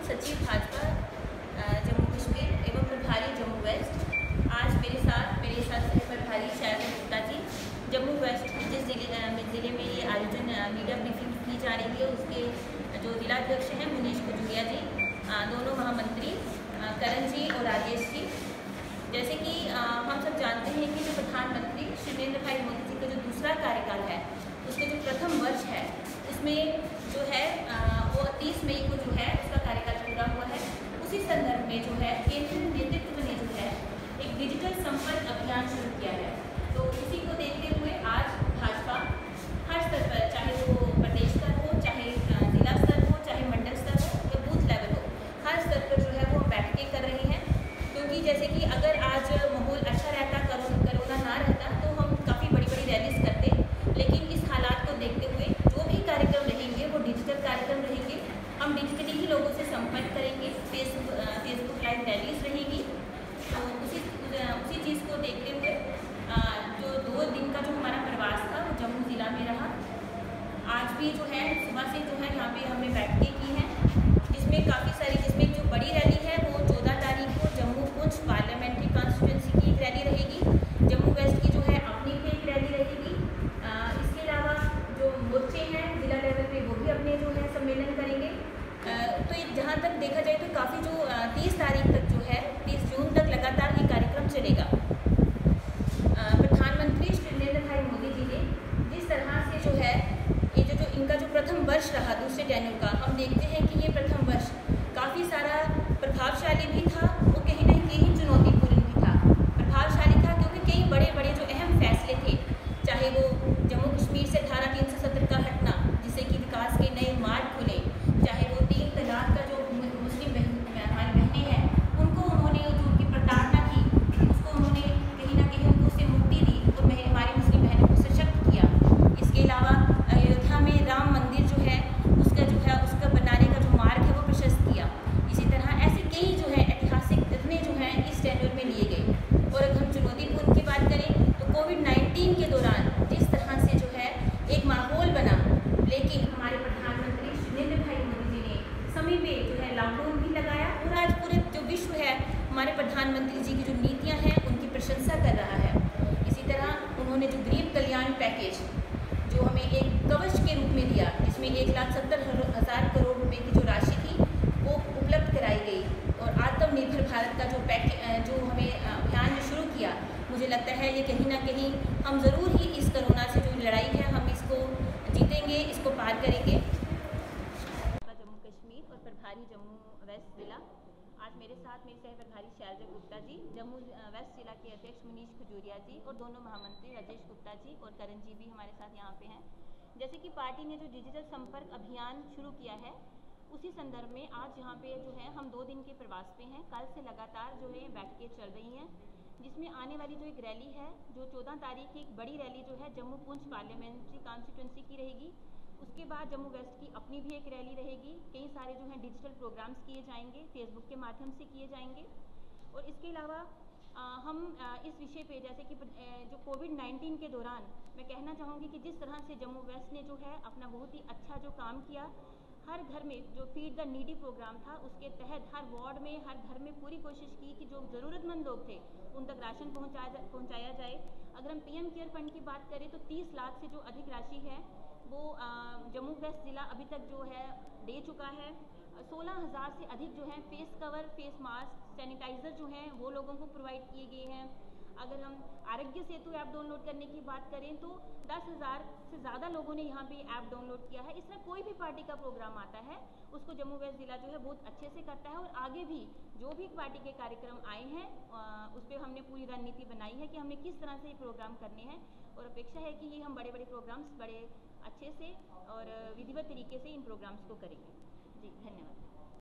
सचिव भाजपा जम्मू कश्मीर एवं प्रभारी जम्मू वेस्ट। आज मेरे साथ प्रभारी jan गुप्ता जी जम्मू वेस्ट, जिस ज़िले में ये आयोजन मीडिया ब्रीफिंग की जा रही है, उसके जो जिलाध्यक्ष हैं मुनीश कुजूरिया जी, दोनों महामंत्री करण जी और राजेश जी। जैसे कि हम सब जानते हैं कि जो प्रधानमंत्री श्री नरेंद्र भाई मोदी जी का जो दूसरा कार्यकाल है, उसके जो प्रथम वर्ष है, उसमें जो है वो 30 मई को जो है उसका कार्यकाल पूरा हुआ है। उसी संदर्भ में जो है केंद्रीय नेतृत्व ने जो है एक डिजिटल संपर्क अभियान शुरू किया है। तो इसी को देखते हुए आज भाजपा हर स्तर पर, चाहे वो प्रदेश स्तर हो, चाहे जिला स्तर हो, चाहे मंडल स्तर हो या बूथ लेवल हो, हर स्तर पर जो है वो बैठकें कर रही हैं। क्योंकि जैसे कि अगर आज माहौल अच्छा रहता, कोरोना ना रहता, तो हम काफ़ी बड़ी रैलीज करते, लेकिन इस हालात को देखते हुए जो भी कार्यक्रम रहेंगे वो डिजिटल कार्यक्रम रहेंगे। हम डिजिटली ही लोगों से संपर्क करेंगे, फेसबुक लाइव रैलीज रहेगी। तो उसी चीज़ को देखते हुए जो 2 दिन का जो हमारा प्रवास था वो जम्मू ज़िला में रहा। आज भी जो है सुबह से जो है यहाँ पे हमने बैठकें की हैं, जिसमें जो बड़ी रैली है वो 14 तारीख को जम्मू पुंछ पार्लियामेंट्री कॉन्स्टिट्यूंसी की एक रैली रहेगी। जम्मू वेस्ट की जो है अपनी भी एक रैली रहेगी। इसके अलावा जो मोर्चे हैं जिला लेवल पे, वो भी अपने जो है सम्मेलन करेंगे। तो जहाँ तक देखा जाए तो काफ़ी जो 30 तारीख तक जो है 30 जून तक लगातार ये कार्यक्रम चलेगा। प्रधानमंत्री श्री नरेंद्र भाई मोदी जी ने जिस तरह से जो है ये जो इनका जो प्रथम वर्ष रहा दूसरे टेन्योर का, हम देखते हैं कि ये प्रथम वर्ष काफ़ी सारा प्रभावशाली भी था, वो कहीं ना कहीं चुनौतीपूर्ण भी था। प्रभावशाली था क्योंकि कई बड़े जो अहम फैसले थे, चाहे वो जम्मू कश्मीर से धारा 370 का हटना, जिससे कि विकास के नए मार्ग खुले, चाहे वो 3 तलाक का जो मुस्लिम हमारी बहनें हैं उनको उन्होंने जो उनकी प्रताड़ना की उसको उन्होंने कहीं ना कहीं उनको उससे मुक्ति दी और हमारी मुस्लिम बहनों को सशक्त किया। इसके अलावा अयोध्या में राम मंदिर जो है उसका बनाने का जो मार्ग है वो प्रशस्त किया। इसी तरह ऐसे कई जो है ऐतिहासिक निर्णय जो हैं इस टेन्योर में लिए गए। और अगर हम चुनौतीपूर्ण की बात करें तो कोविड-19 के दौरान जिस तरह से जो है एक माहौल बना, लेकिन हमारे प्रधानमंत्री श्री नरेंद्र भाई मोदी जी ने समय पे जो है लॉकडाउन भी लगाया और आज पूरे जो विश्व है हमारे प्रधानमंत्री जी की जो नीतियाँ हैं उनकी प्रशंसा कर रहा है। इसी तरह उन्होंने जो गरीब कल्याण पैकेज जो हमें एक कवच के रूप में दिया, जिसमें 1,70,000 करोड़ रुपए की जो राशि थी वो उपलब्ध कराई गई। और आत्मनिर्भर भारत का जो हमें अभियान जो शुरू किया, मुझे लगता है ये कहीं ना कहीं हम ज़रूर ही इस कोरोना से जो लड़ाई है हम इसको जीतेंगे, इसको पार करेंगे। जम्मू कश्मीर और प्रभारी जम्मू वेस्ट जिला। आज मेरे साथ मेरे सह प्रभारी jan गुप्ता जी, जम्मू वेस्ट जिला के अध्यक्ष मुनीश कुजूरिया जी और दोनों महामंत्री राजेश गुप्ता जी और करण जी भी हमारे साथ यहाँ पे हैं। जैसे कि पार्टी ने जो डिजिटल संपर्क अभियान शुरू किया है, उसी संदर्भ में आज यहाँ पे जो है हम 2 दिन के प्रवास पे हैं। कल से लगातार जो है बैठकें चल रही हैं, जिसमें आने वाली जो एक रैली है जो 14 तारीख की एक बड़ी रैली जो है जम्मू पुंछ पार्लियामेंट्री कॉन्स्टिट्यूंसी की रहेगी। उसके बाद जम्मू वेस्ट की अपनी भी एक रैली रहेगी। कई सारे जो हैं डिजिटल प्रोग्राम्स किए जाएंगे, फेसबुक के माध्यम से किए जाएंगे। और इसके अलावा हम इस विषय पे, जैसे कि जो कोविड-19 के दौरान मैं कहना चाहूँगी कि जिस तरह से जम्मू वेस्ट ने जो है अपना बहुत ही अच्छा जो काम किया, हर घर में जो फीड द नीडी प्रोग्राम था उसके तहत हर वार्ड में, हर घर में पूरी कोशिश की कि जो ज़रूरतमंद लोग थे उन तक राशन पहुँचाया जाए। अगर हम PM केयर फंड की बात करें तो 30 लाख से जो अधिक राशि है वो जम्मू वेस्ट ज़िला अभी तक जो है दे चुका है। 16,000 से अधिक जो है face cover, face mask, sanitiser जो हैं वो लोगों को प्रोवाइड किए गए हैं। अगर हम आरोग्य सेतु ऐप डाउनलोड करने की बात करें तो 10,000 से ज़्यादा लोगों ने यहाँ पे ऐप डाउनलोड किया है। इस तरह कोई भी पार्टी का प्रोग्राम आता है उसको जम्मू वेस्ट ज़िला जो है बहुत अच्छे से करता है। और आगे भी जो भी पार्टी के कार्यक्रम आए हैं उस पर हमने पूरी रणनीति बनाई है कि हमने किस तरह से ये प्रोग्राम करने हैं। और अपेक्षा है कि ये हम बड़े प्रोग्राम्स बड़े अच्छे से और विधिवत तरीके से इन प्रोग्राम्स को करेंगे। जी धन्यवाद।